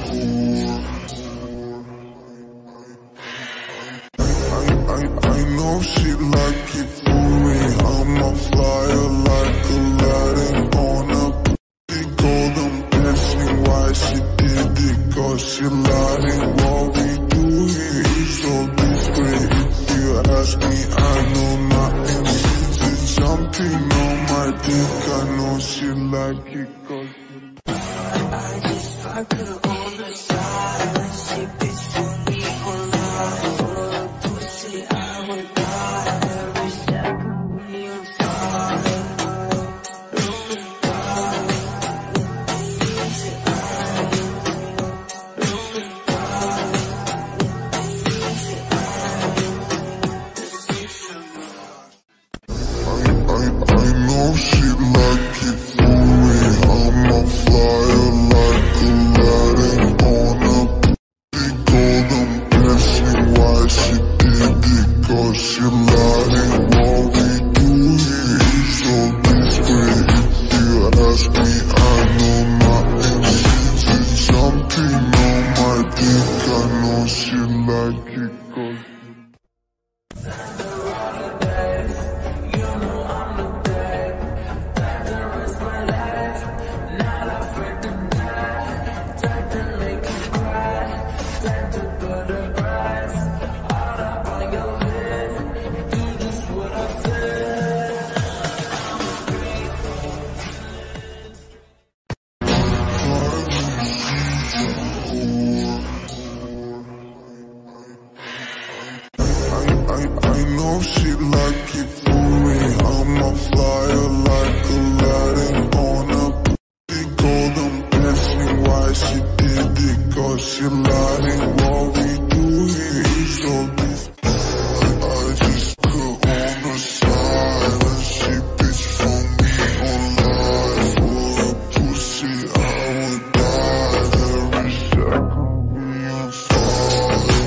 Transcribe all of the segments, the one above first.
I know she like it for me. I'm a flyer like Aladdin on a pretty golden blessing. Why she did it? Cause she lied. What we do here is so discreet. If you ask me, I know nothing. She's jumping on my dick. I know she like it cause I just fuck her on the side. When she bitch for me for life. For a pussy I would die. Every second we on fire. I know she like it for me. I'm a flyer like Aladdin on a pretty golden blessing. Why she did it? Cause she lied. What we do here is so discreet. If you ask me, I know nothing. She's jumping on my dick. I know she like it cause I know she like it for me. I'm a flyer like Aladdin on a pretty golden blessing. Why she did it? Cause she lied. What we do here is so discreet. I just put on the side and she bitch for me on life. For a pussy I would die. Every second we on fire.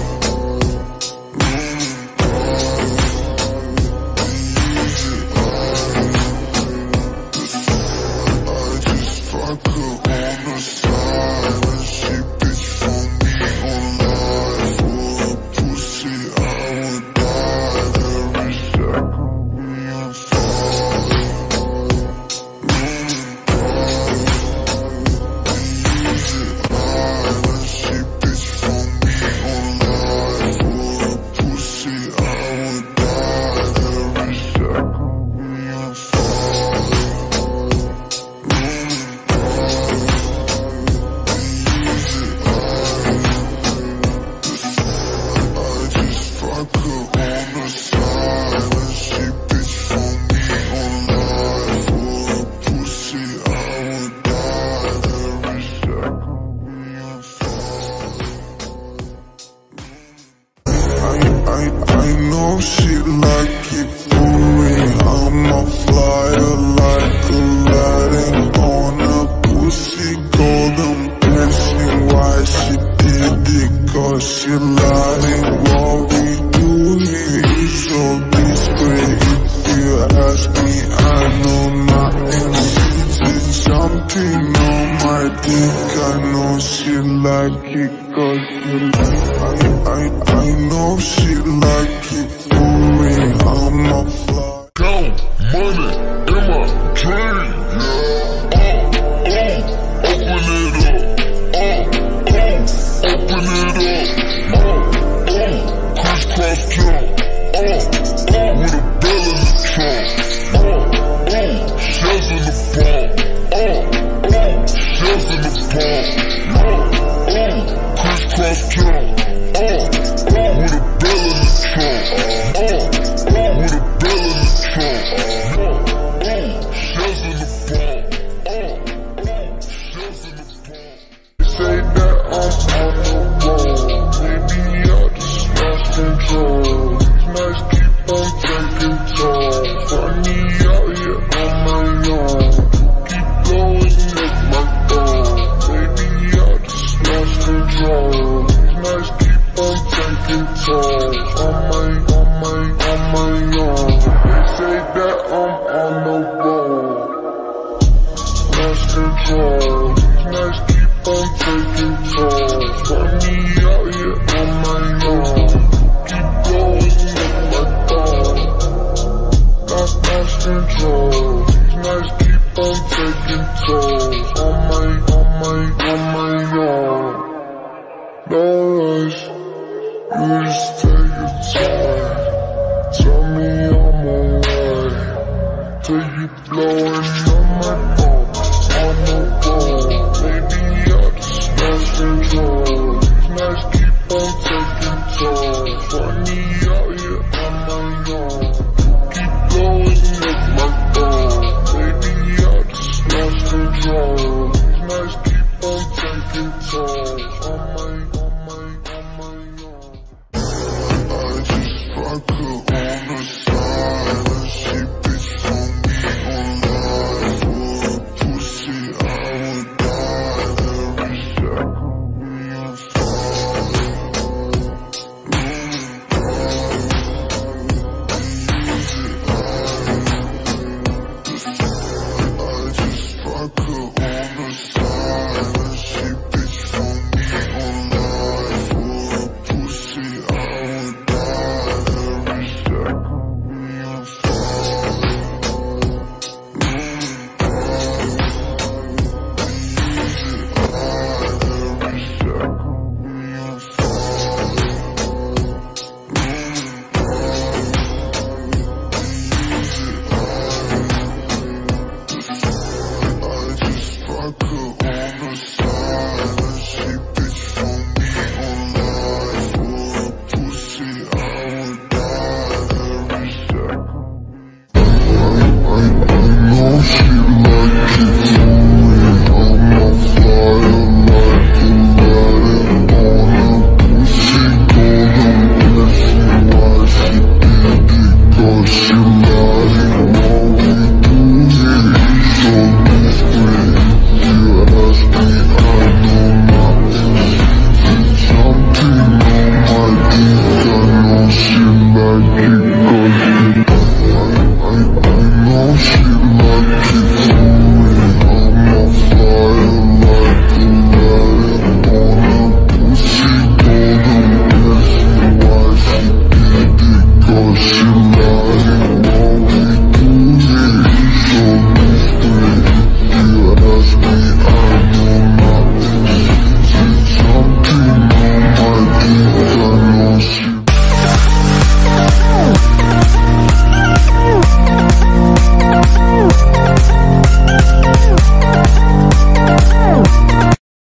I know she like it for me. I'm a flyer like Aladdin on a pussy golden blessing. Why she did it? Cause she lied. What we do here is so discreet. If you ask me, I know nothing. She's jumping on my dick. I know she like it cause she like I know she like it for me. I'm a fly. Count money in my dream. Open it up. Crisscross jump. With a bell in the trunk. Shells in the palm. Shells in the palm. Crisscross jump. With a bell in the trunk. With a bell in the trunk. No rush, you just take your time. Tell me I'm alright. Till you blowing on my phone, on the phone. Maybe I just lost control. These nights keep on taking toll. Funny out here on my own. You keep blowing up my phone. Maybe I just lost control. These nights keep on taking toll. On my own. I just fuck her on the side. She bitch for me online. For a pussy I would die. Every second being I just fuck her on the side. She bitch for me online. For a pussy I would die. Every second being I just fuck her on